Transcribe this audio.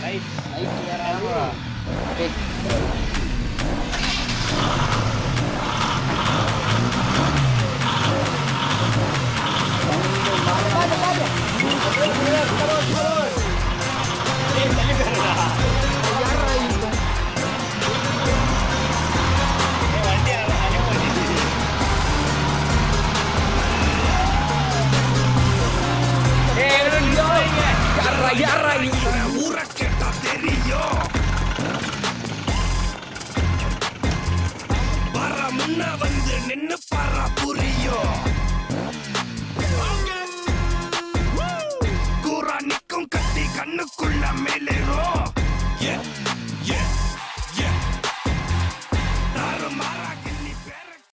right ஏறாம வந்து நின்னு பாரா புரியும் கூரா நிக்கும் கத்தி கண்ணுக்குள்ள மேலேறோம்